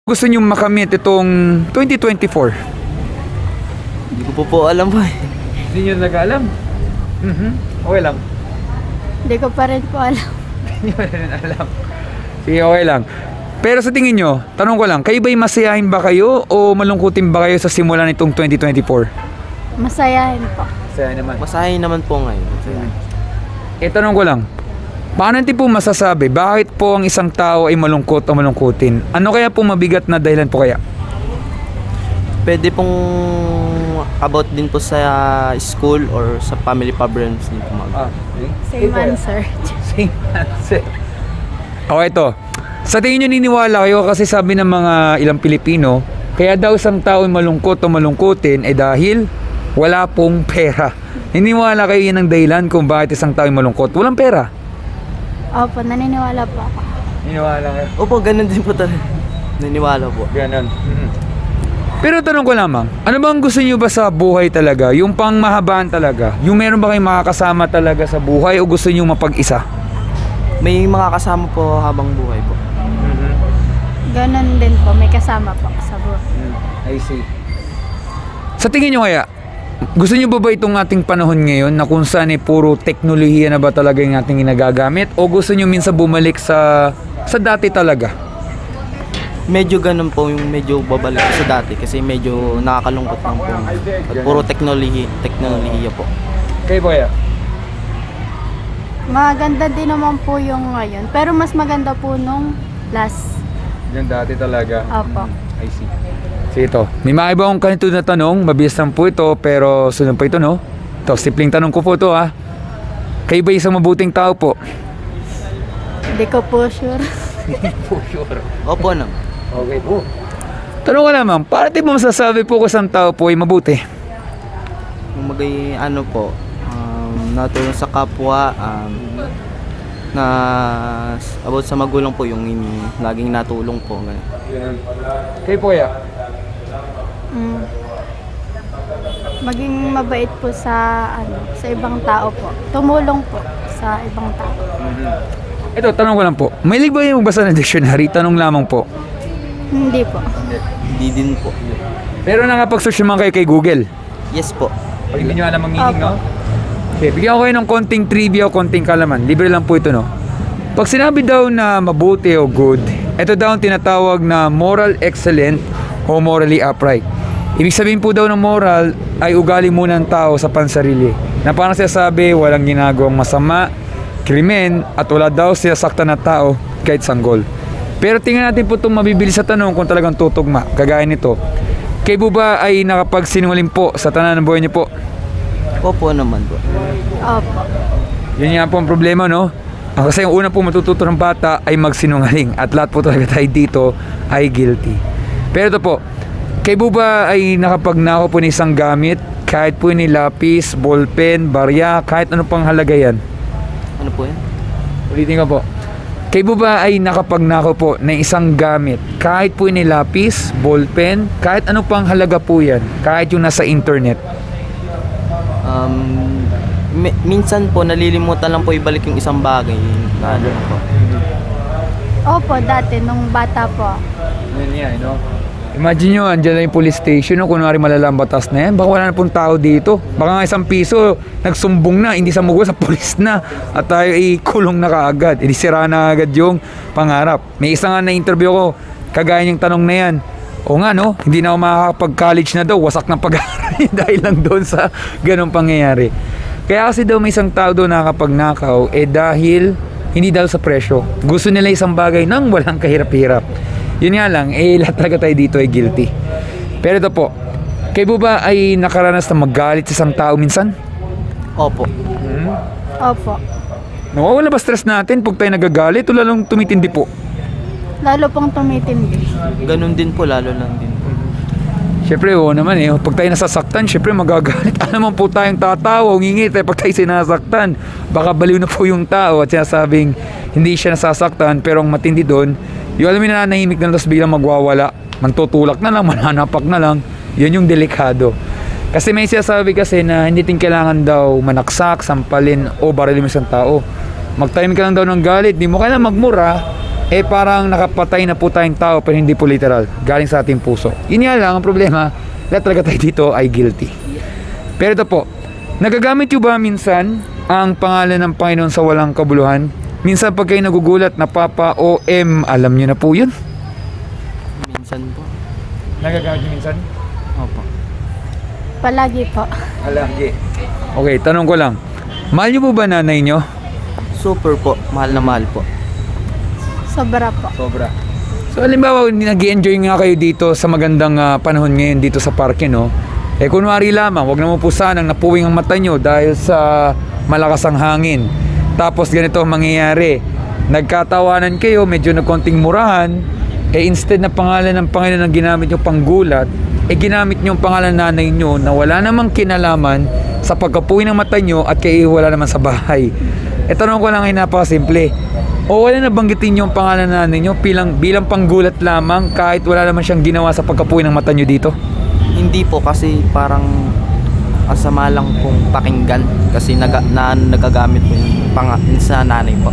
gusto nyo makamit itong 2024? Hindi ko po alam po eh. Hindi nyo nag-alam? Okay lang. Hindi ko pa rin po alam. Hindi nyo rin alam. Sige, okay lang. Pero sa tingin nyo, tanong ko lang, kayo ba'y masayahin ba kayo o malungkutin ba kayo sa simula nitong 2024? Masayahin po. Masaya naman. Masahin naman po ngayon. Tanong ko lang, paano natin po masasabi, bakit po ang isang tao ay malungkot o malungkutin? Ano kaya po mabigat na dahilan po kaya? Pwede pong about din po sa school or sa family problems din po Same answer. Same answer. Okay, ito. Sa tingin nyo niniwala kayo kasi sabi ng mga ilang Pilipino, kaya daw isang tao ay malungkot o malungkutin dahil wala pong pera. Niniwala kayo yan ang dahilan kung bakit isang tao ay malungkot? Walang pera. Opo, naniniwala po ako. Niniwala kayo? Opo, ganun din po talaga. Naniwala po. Ganun. Pero tanong ko lamang, ano bang gusto nyo ba sa buhay talaga? Yung pangmahabaan talaga? Yung meron ba kayong makakasama talaga sa buhay o gusto nyo mapag-isa? May mga kasama po habang buhay po. Ganon din po, may kasama po sa buhay. I see. Sa tingin nyo kaya, gusto nyo ba itong ating panahon ngayon na kung saan puro teknolohiya na ba talaga yung ating ginagagamit o gusto nyo minsan bumalik sa dati talaga? Medyo ganun po yung medyo babalik sa dati kasi medyo nakakalungkot lang po. At puro teknolohiya po. Kayo po kaya? Maganda din naman po yung ngayon, pero mas maganda po nung last. Yung dati talaga. Opo. I see. Sige ito. May mga iba akong kanito na tanong. Mabilis lang po ito pero sunod pa ito, no? Ito, simpleng tanong ko po ito, ha? Kayo ba isang mabuting tao po? Hindi ko po sure. Hindi po sure. Opo naman. Okay po. Tanong ko lamang, paano mo masasabi po kung isang tao po ay mabuti? Kung ano po, natulong sa kapwa, na about sa magulang po yung laging natulong po. Kayo po kaya? Maging mabait po sa sa ibang tao po. Tumulong po sa ibang tao. Ito, tanong ko lang po. May ba yung magbasa ng dictionary? Tanong lamang po. Hindi po. Hindi din po. Pero nakapag-search naman kayo kay Google? Yes po. Pag hindi nyo alam ang meaning, no? Okay, bigyan ko kayo ng konting trivia o konting kalaman. Libre lang po ito, no? Pag sinabi daw na mabuti o good, ito daw ang tinatawag na moral excellent o morally upright. Ibig sabihin po daw ng moral ay ugali muna ng tao sa pansarili. Na parang sinasabi, walang ginagawang masama, krimen, at wala daw sinasaktan na tao kahit sanggol. Pero tingnan natin po itong mabibili sa tanong kung talagang tutugma. Kagaya nito. Kayo po ba ay nakapagsinungaling po sa tanan ng buhay niyo po? Opo naman po. Opo. Yun nga po ang problema, no? Kasi yung una po matututo ng bata ay magsinungaling at lahat po talaga tayo dito ay guilty. Pero ito po, kayo po ba ay nakapagnakaw po ng isang gamit kahit po ni lapis, ballpen, barya, kahit ano pang halaga yan? Ano po yan? Ulitin ko po. Kayo po ba ay nakapagnakaw po ng isang gamit kahit po ni lapis, ballpen, kahit ano pang halaga po yan, kahit yung nasa internet? Minsan po nalilimutan lang po ibalik yung isang bagay. Ano po? Opo, dati nung bata po. Yun yan, no? Imagine nyo, andyan lang yung police station, no? Kunwari malalang batas na yan, baka wala na pong tao dito. Baka nga ₱1, nagsumbong na, hindi sa mugo, sa police na. At tayo ay kulong na kaagad. Hindi sira na agad yung pangarap. May isa nga na-interview ko, kagaya yung tanong na yan. O nga, no? Hindi na ako makakapag-college na daw, wasak ng pag-aaral dahil lang doon sa ganong pangyayari. Kaya kasi daw may isang tao doon nakapagnakaw, dahil hindi daw sa presyo. Gusto nila isang bagay nang walang kahirap-hirap. Yun nga lang, lahat talaga tayo dito ay guilty. Pero ito po, kayo po ba ay nakaranas na magalit sa isang tao minsan? Opo. Opo. Nawawala ba stress natin pag tayo nagagalit o lalong tumitindi po? Lalo pong tumitindi. Ganun din po, lalo lang din po. Siyempre, oo naman pag tayo nasasaktan, siyempre magagalit. Alam mo po tayong tatawa, ngingit pag tayo sinasaktan. Baka baliw na po yung tao at sinasabing hindi siya nasasaktan, pero ang matindi doon, yung alam mo na nanahimik na tapos biglang magwawala, mantutulak na lang, mananapak na lang, yun yung delikado. Kasi may sinasabi kasi na hindi din kailangan daw manaksak, sampalin o barilin mo isang tao. Mag-time ka lang daw ng galit, di mo kailangan magmura, eh parang nakapatay na po tayong tao pero hindi po literal, galing sa ating puso. Yun nga lang, ang problema, lahat talaga tayo dito ay guilty. Pero ito po, nagagamit nyo ba minsan ang pangalan ng Panginoon sa walang kabuluhan? Minsan pag kayo nagugulat na Papa o M, alam nyo na po yun? Minsan po. Nagagamit nyo minsan? Opo. Palagi po. Alagi. Okay, tanong ko lang. Mahal nyo po ba nanay nyo? Super po. Mahal na mahal po. Sobra po. Sobra. So halimbawa, nag-i-enjoy nga kayo dito sa magandang panahon ngayon dito sa parke, no? Eh kunwari lamang, wag naman po sanang napuwing ang mata nyo dahil sa malakas ang hangin. Tapos ganito ang mangyayari. Nagkatawanan kayo, medyo nagkonting murahan, eh instead na pangalan ng Panginoon ang ginamit nyo panggulat, eh ginamit nyo ang pangalan ng nanay nyo na wala namang kinalaman sa pagkapuwi ng mata nyo at kayo wala naman sa bahay. E tanong ko lang ay napakasimple. O wala na banggitin nyo ang pangalan ng nanay nyo bilang panggulat lamang kahit wala naman siyang ginawa sa pagkapuwi ng mata nyo dito? Hindi po kasi parang asama lang pong pakinggan kasi nagagamit po yung sa nanay po.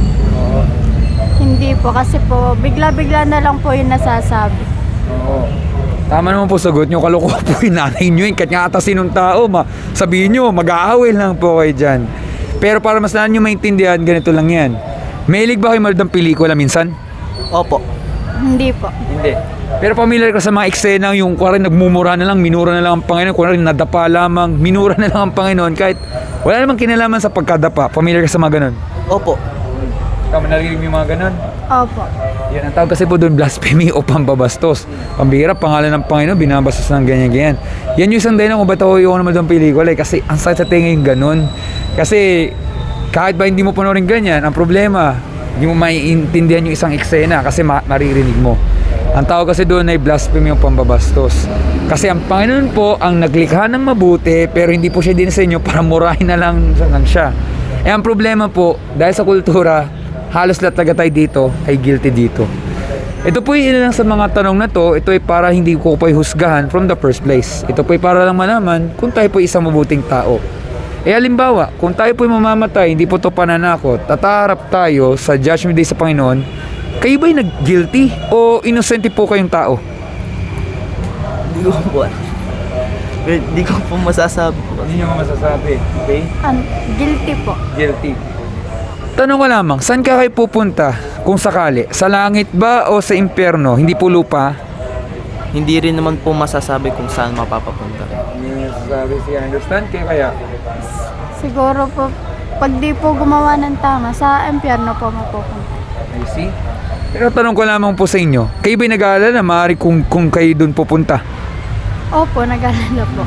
Hindi po kasi po bigla-bigla na lang po yung nasasabi. Oo. Tama naman po sagot nyo, kalokohan po yung nanay nyo yun. Kahit nga atasin ng tao, sabihin nyo, mag-aaway lang po kayo dyan. Pero para mas nyo maintindihan, ganito lang yan. Mahilig ba kayo manood ng pelikula minsan? Opo. Hindi po. Hindi. Pero familiar ka sa mga eksena yung kuwari nagmumura na lang, minura na lang ang Panginoon, kuwari nadapa lamang, minura na lang ang Panginoon kahit wala namang kinalaman sa pagkadapa. Familiar ka sa mga ganun? Opo. Tama, narinig mo yung mga ganun? Opo. Yan ang tawag kasi po doon, blasphemy o pambabastos. Pambihira, pangalan ng Panginoon, binabastos ng ganyan-ganyan. Yan yung isang dahilan kung ba't ako yung naman doon pelikula eh. Kasi ang sakit sa tenga yung ganun. Kasi kahit ba hindi mo panoorin ganyan, ang problema, hindi mo maiintindihan yung isang eksena kasi maririnig mo. Ang tawag kasi doon ay blasphemy o pambabastos. Kasi ang Panginoon po ang naglikha ng mabuti pero hindi po siya dinisenyo para murahin na lang siya. Eh ang problema po, dahil sa kultura, halos lahat taga tayo dito ay guilty dito. Ito po yung lang sa mga tanong na to, ito ay para hindi ko po husgahan from the first place. Ito po ay para lang malaman kung tayo po isang mabuting tao. Eh halimbawa, kung tayo po ay mamamatay, hindi po to pananakot, tataharap tayo sa judgment day sa Panginoon, kayo ba'y nag-guilty o innocent po kayong tao? Hindi ko po. Hindi ko po masasabi. Hindi nyo masasabi, okay? Guilty po. Guilty. Tanong ko lamang, saan ka kayo pupunta kung sakali? Sa langit ba o sa impyerno? Hindi po lupa? Hindi rin naman po masasabi kung saan mapapapunta. Hindi masasabi siya. Understand? Kaya? Siguro po, pag di po gumawa ng tama, sa impyerno po mapupunta. I see. Pero tanong ko lamang po sa inyo, kayo ba'y nag-aalala na maaari kung kayo dun pupunta? Opo, nag-alala po.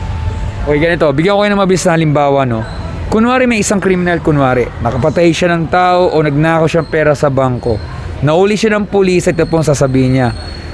Okay, ganito. Bigyan ko kayo ng mabilis na halimbawa, no? Kunwari may isang kriminal, nakapatay siya ng tao o nagnakaw siyang pera sa bangko. Nauli siya ng pulis at ito pong sasabihin niya,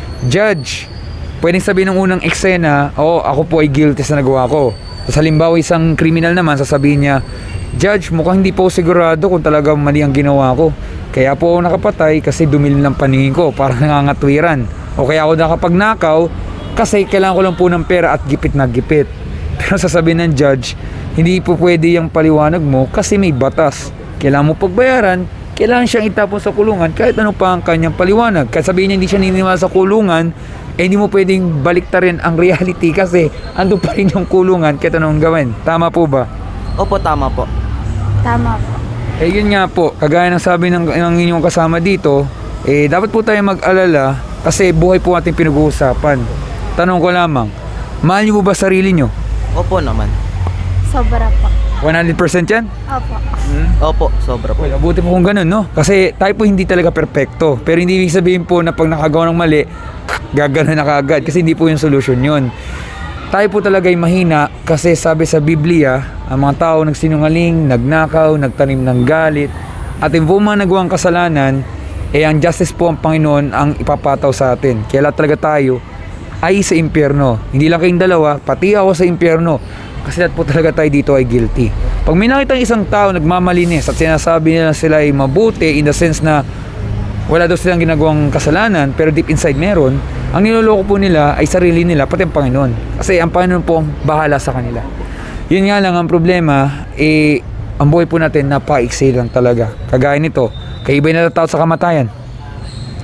Judge, pwedeng sabihin ng unang eksena, ako po ay guilty sa nagawa ko. Tapos halimbawa isang kriminal naman, sasabihin niya, Judge, mukhang hindi po sigurado kung talagang mali ang ginawa ko. Kaya po ako nakapatay kasi dumilim ng paningin ko, parang nangangatwiran. O kaya ako nakapagnakaw kasi kailangan ko lang po ng pera at gipit na gipit. Pero sasabihin ng judge, hindi po pwede yung paliwanag mo kasi may batas. Kailangan mo pagbayaran, kailangan siyang itapon sa kulungan kahit ano pa ang kanyang paliwanag. Kahit sabihin niya hindi siya nininiwala sa kulungan, hindi mo pwedeng baliktarin ang reality kasi ando pa rin yung kulungan kahit anong gawin. Tama po ba? Opo, tama po. Tama po. Eh yun nga po, kagaya ng sabi ng inyong kasama dito, dapat po tayo mag-alala kasi buhay po ating pinag-uusapan. Tanong ko lamang, mahal niyo po ba sarili niyo? Opo naman. Sobra po. 100% yan? Opo. Opo, sobra po. Well, mabuti po kung ganun, no? Kasi tayo po hindi talaga perpekto. Pero hindi ibig sabihin po na pag nakagawa ng mali, gagana na kaagad. Kasi hindi po yung solution yun. Tayo po talaga ay mahina kasi sabi sa Biblia, ang mga tao nagsinungaling, nagnakaw, nagtanim ng galit, at yung po mga nagawang kasalanan, ang justice po ang Panginoon ang ipapataw sa atin. Kaya lahat talaga tayo ay sa impyerno. Hindi lang kayong dalawa, pati ako sa impyerno. Kasi lahat po talaga tayo dito ay guilty. Pag may nakita isang tao nagmamalinis at sinasabi nila sila ay mabuti in the sense na wala daw silang ginagawang kasalanan pero deep inside meron, ang niloloko po nila ay sarili nila pati ang Panginoon. Kasi ang Panginoon po ang bahala sa kanila. Yun nga lang ang problema, ang buhay po natin napaiksi lang talaga. Kagaya nito, kayo ba'y natatakot sa kamatayan?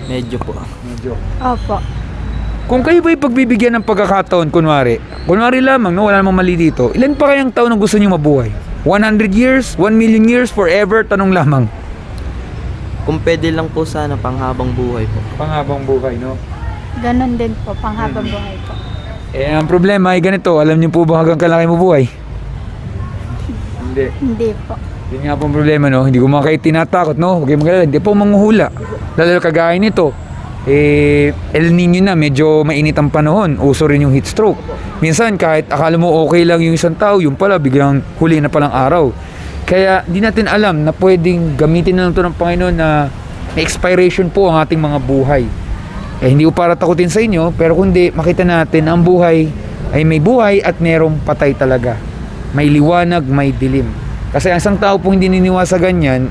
Medyo po. Medyo. Opo. Kung kayo ba'y pagbibigyan ng pagkakataon, kunwari lamang, no, wala namang mali dito, ilan pa kayang taon ang gusto nyo mabuhay? 100 years? 1 million years? Forever? Tanong lamang. Kung pwede lang po sana panghabang buhay po. Panghabang buhay, no? Ganon din po, panghabang buhay po. Eh, ang problema ay ganito, alam niyo po ba hanggang kalaki mo buhay? Hindi. Hindi po. Yun nga po ang problema, no? Hindi ko mga kayo tinatakot, no? Huwag kayong magalala, hindi po manghuhula. Lalo kagaya nito, El Nino na, medyo mainit ang panahon, uso rin yung heat stroke. Minsan kahit akala mo okay lang yung isang tao, yung pala biglang huli na palang araw. Kaya di natin alam na pwedeng gamitin na lang ito ng Panginoon na may expiration po ang ating mga buhay. Hindi ko para takutin sa inyo, pero kundi makita natin ang buhay ay may buhay at merong patay talaga. May liwanag, may dilim. Kasi ang isang tao po hindi niniwala sa ganyan,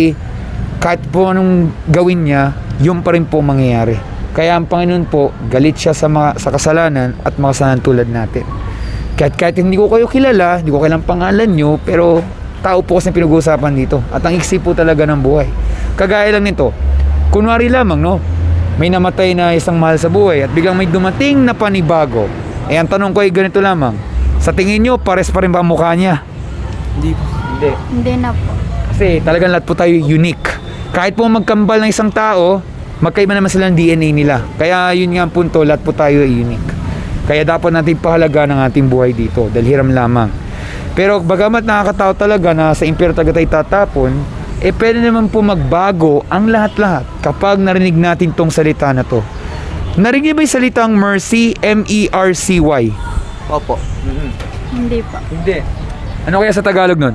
kahit po anong gawin niya, yun pa rin po mangyayari. Kaya ang Panginoon po, galit siya sa kasalanan at mga kasalanan tulad natin. Kahit hindi ko kayo kilala, hindi ko kailang pangalan nyo, pero tao po kasi pinag-uusapan dito. At ang iksi po talaga ng buhay. Kagaya lang nito, kunwari lamang, no? May namatay na isang mahal sa buhay at biglang may dumating na panibago. Ang tanong ko ay ganito lamang, sa tingin nyo, pares pa rin ba ang mukha niya? Hindi po. Hindi. Hindi na po. Kasi talagang lahat po tayo unique. Kahit po magkambal ng isang tao, magkaiba naman sila ng DNA nila. Kaya yun nga ang punto, lahat po tayo ay unique. Kaya dapat natin pahalaga ng ating buhay dito, dahil hiram lamang. Pero bagamat nakakatawa talaga na sa impyerno tayo tatapon, pwede naman po magbago ang lahat-lahat kapag narinig natin tong salita na to. Narinig ba yung salitang mercy? M-E-R-C-Y? Opo. Hindi po. Hindi. Ano kaya sa Tagalog nun?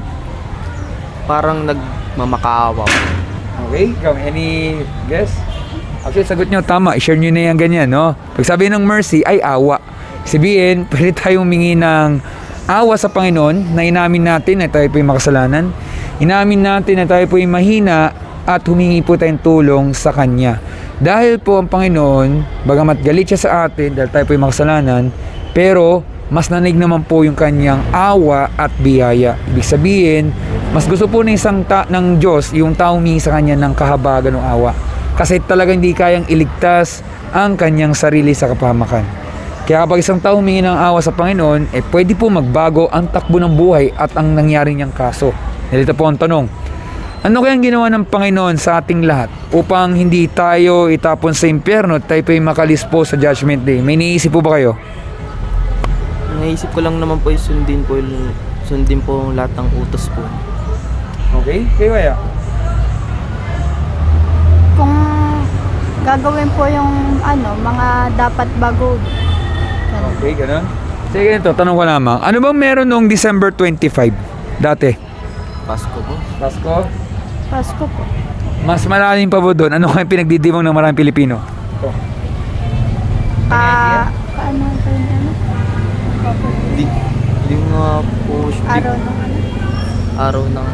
Parang nagmamakaawa po. Okay, any guess? Actually, sagot nyo, tama. I-share nyo na yan ganyan, no? Pag sabi ng mercy, ay awa. Sabihin, pwede tayong humingi ng awa sa Panginoon na inamin natin na tayo po'y makasalanan. Inamin natin na tayo po'y mahina at humingi po tayong tulong sa Kanya. Dahil po ang Panginoon, bagamat galit siya sa atin dahil tayo po'y makasalanan, pero mas nanig naman po yung Kanyang awa at biyaya. Ibig sabihin, mas gusto po ng Diyos yung tao humingi sa Kanya ng kahabagan ng awa. Kasi talaga hindi kayang iligtas ang Kanyang sarili sa kapahamakan. Kaya kapag isang tao humingi ng awa sa Panginoon, pwede po magbago ang takbo ng buhay at ang nangyari niyang kaso. Dito po ang tanong, ano kayang ginawa ng Panginoon sa ating lahat upang hindi tayo itapon sa impyerno at tayo po'y makalis po sa Judgment Day? May iniisip po ba kayo? Naisip ko lang naman po yung sundin po lahat ng utos po. Okay, kayo kaya? Kung gagawin po yung mga dapat bago. Ganun. Okay, ganun. Sige, ganito, tanong ko lamang. Ano bang meron noong December 25 dati? Pasko po. Pasko? Pasko po. Mas malalim pa po doon. Ano kaya pinagdidimang ng maraming Pilipino? Ito. Paano ito yung Hindi nga po. araw ng Araw ng...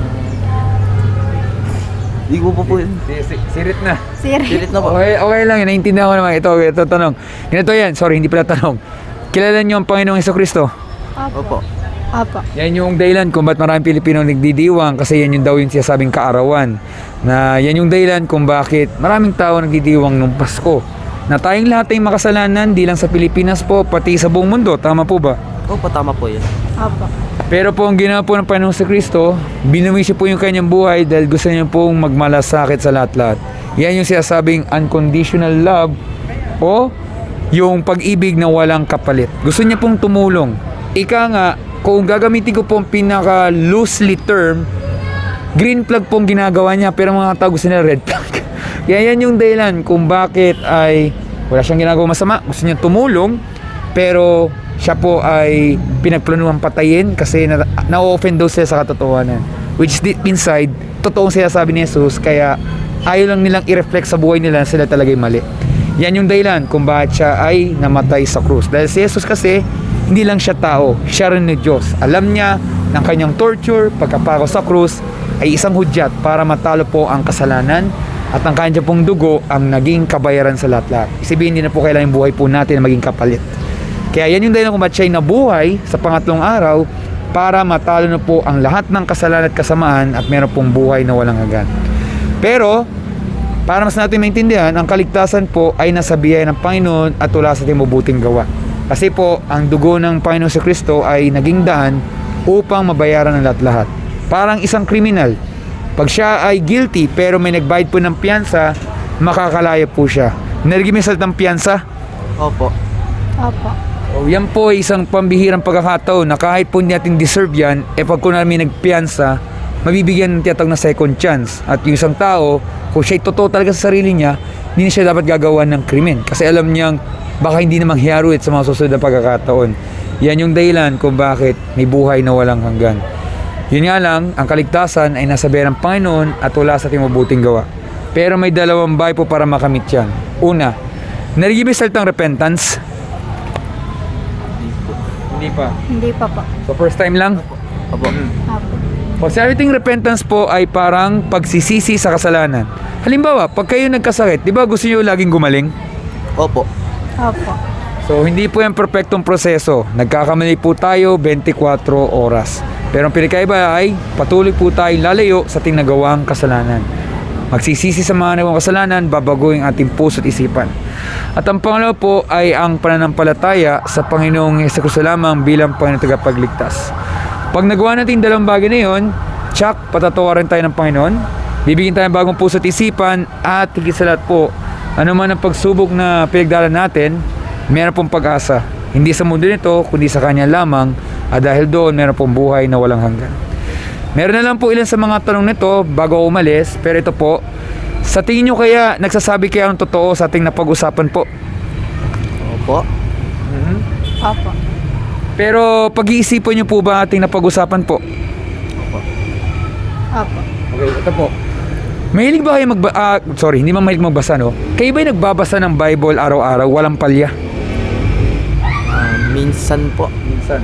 Hindi ko po yun. Sirit na. Pilit na po. Okay lang, naiintindihan ko naman. Ito tanong. Ganito yan, sorry, hindi pala tanong. Kilala niyo ang Panginoong Jesucristo? Opo. Apo. Yan yung dahilan kung ba't maraming Pilipino nagdidiwang kasi yan yung daw yung sinasabing kaarawan. Na yan yung dahilan kung bakit maraming tao nagdidiwang nung Pasko. Na tayong lahat ay makasalanan, di lang sa Pilipinas po, pati sa buong mundo. Tama po ba? Opo, tama po yun. Apo. Pero po ang ginawa po ng Panginoong Jesucristo, binuwi siya po yung kanyang buhay dahil gusto niya pong magmalasakit sa lahat-lahat. Yan yung sinasabing unconditional love o yung pag-ibig na walang kapalit. Gusto niya pong tumulong. Ika nga, kung gagamitin ko pong pinaka-loosely term, green flag pong ginagawa niya pero mga tao gusto nila red flag. Kaya yan yung dahilan kung bakit ay wala siyang ginagawa masama. Gusto niya tumulong pero siya po ay pinagplanuhan patayin kasi na-offend daw sila sa katotohanan. Which deep inside, totoong sinasabi ni Jesus, kaya ayaw lang nilang i-reflect sa buhay nila na sila talaga'y mali. Yan yung dahilan kung bakit siya ay namatay sa krus. Dahil si Jesus kasi, hindi lang siya tao, siya rin ni Diyos. Alam niya ng kanyang torture, pagkapako sa krus, ay isang hudyat para matalo po ang kasalanan at ang kanya pong dugo ang naging kabayaran sa lahat-lahat. Isipin, hindi na po kailangan yung buhay po natin na maging kapalit. Kaya yan yung dahilan kung ba't siya ay nabuhay sa pangatlong araw para matalo na po ang lahat ng kasalanan at kasamaan at meron pong buhay na walang hanggan. Pero, Para mas natin maintindihan, ang kaligtasan po ay nasa biyaya ng Panginoon at wala sa ating mabuting gawa. Kasi po, ang dugo ng Panginoon sa Kristo ay naging daan upang mabayaran ng lahat-lahat. Parang isang kriminal. Pag siya ay guilty pero may nagbayad po ng piyansa, makakalaya po siya. Narinig mo yung salitang piyansa? Opo. Opo. O, yan po ay isang pambihirang pagkakataon na kahit po hindi natin deserve yan, pag kung namin nagpiyansa, mabibigyan ng tiyatag na second chance. At yung isang tao, kung siya'y totoo talaga sa sarili niya, hindi na siya dapat gagawa ng krimen. Kasi alam niyang baka hindi na mangyari sa mga susunod na pagkakataon. Yan yung dahilan kung bakit may buhay na walang hanggan. Yun nga lang, ang kaligtasan ay nasa biyaya ng Panginoon at wala sa ating mabuting gawa. Pero may dalawang way po para makamit yan. Una, narinig mo yung salitang repentance? Hindi pa. Hindi pa po. So first time lang? Opo. Opo. Pag sinabiting repentance po ay parang pagsisisi sa kasalanan. Halimbawa, pag kayo nagkasakit, di ba gusto nyo laging gumaling? Opo. Opo. So hindi po yung perfectong proseso. Nagkakamali po tayo 24 oras. Pero ang pinakaiba ay patuloy po tayong lalayo sa ating nagawang kasalanan. Magsisisi sa mga nagawang kasalanan, babaguhin ating puso at isipan. At ang pangalawa po ay ang pananampalataya sa Panginoong Jesucristo lamang bilang Panginoong tagapagligtas. Pag nagawa natin dalawang bagay na yun, tsak, patatawarin tayo ng Panginoon, bibigyan tayo ng bagong puso at isipan, at higit sa lahat po, ano man ang pagsubok na pinagdala natin, meron pong pag-asa. Hindi sa mundo nito, kundi sa Kanya lamang, at dahil doon, meron pong buhay na walang hanggan. Meron na lang po ilan sa mga tanong nito bago ako umalis, pero ito po, sa tingin nyo kaya, nagsasabi kaya ng totoo sa ating napag-usapan po? Opo. Opo. Pero pag-iisipan nyo po ba ating napag-usapan po? Opo. Okay, ito po. Mahilig ba kayo hindi man mahilig magbasa, no? Kayo ba'y nagbabasa ng Bible araw-araw, walang palya? Minsan po. Minsan.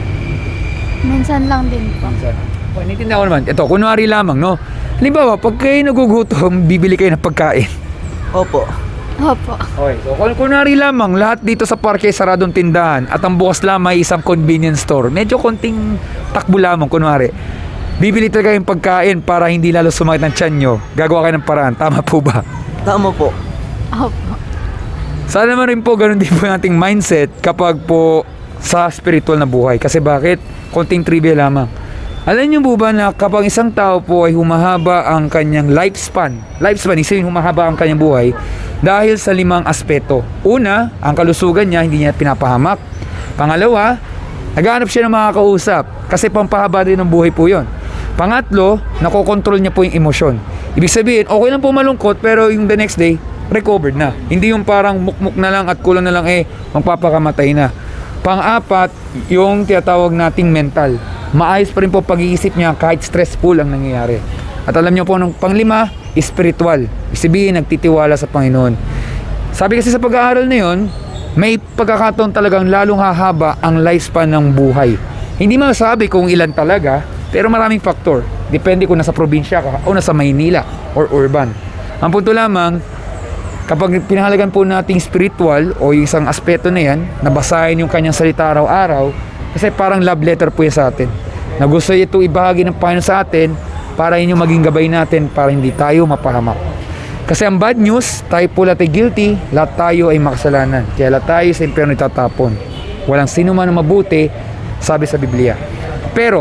Minsan lang din po. Oh, naiintindihan ko naman. Ito, kunwari lamang, no? Halimbawa, pag kayo nagugutom, bibili kayo ng pagkain. Opo. Opo. Okay, so kunwari lamang, lahat dito sa parke saradong tindahan at ang bukas lamang ay isang convenience store. Medyo konting takbo lamang, kunwari. Bibili talaga yung pagkain para hindi lalo sumakit ng tiyan nyo. Gagawa kayo ng paraan. Tama po ba? Tama po. Opo. Sana naman rin po ganun din po yung ating mindset kapag po sa spiritual na buhay. Kasi bakit? Konting trivia lamang. Alam niyo po ba na kapag isang tao po ay humahaba ang kanyang lifespan, isa yung humahaba ang kanyang buhay dahil sa 5 aspeto. Una, ang kalusugan niya, hindi niya pinapahamak. Pangalawa, naghahanap siya ng makakausap kasi pampahaba din ng buhay po yun. Pangatlo, nakokontrol niya po yung emosyon. Ibig sabihin, okay lang po malungkot pero yung the next day, recovered na. Hindi yung parang mukmuk na lang at kulang na lang magpapakamatay na. Pang-apat, yung tinatawag nating mental. Maayos pa rin po pag-iisip niya kahit stressful ang nangyayari. At alam niyo po, nung pang-5, spiritual. Ibig sabihin, nagtitiwala sa Panginoon. Sabi kasi sa pag-aaral na yun, may pagkakataon talagang lalong hahaba ang lifespan ng buhay. Hindi masabi kung ilan talaga, pero maraming faktor. Depende kung nasa probinsya ka o nasa Maynila or urban. Ang punto lamang, kapag pinahalagan po nating spiritual o yung isang aspeto na yan, nabasahin yung kanyang salita araw-araw, kasi parang love letter po yan sa atin. Na gusto ito ibahagi ng Panginoon sa atin para yun yung maging gabay natin para hindi tayo mapahamak. Kasi ang bad news, tayo po lahat ay guilty, lahat tayo ay makasalanan. Kaya lahat tayo sa impyerno itatapon. Walang sino man na mabuti, sabi sa Biblia. Pero,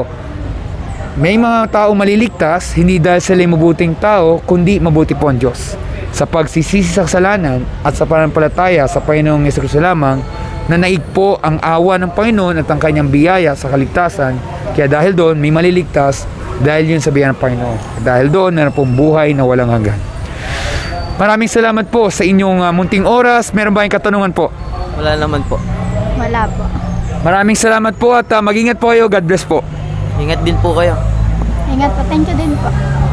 may mga tao maliligtas, hindi dahil sila yung mabuting tao, kundi mabuti po ang Diyos. Sa pagsisisi sa kasalanan at sa pananampalataya sa Panginoong Jesucristo lamang, na naig po ang awa ng Panginoon at ang kanyang biyaya sa kaligtasan. Kaya dahil doon, may maliligtas dahil yun sa biyaya ng Panginoon. Dahil doon, meron pong buhay na walang hanggan. Maraming salamat po sa inyong munting oras. Meron ba kayong katanungan po? Wala naman po. Wala po. Maraming salamat po at mag-ingat po kayo. God bless po. Ingat din po kayo. Ingat po. Thank you din po.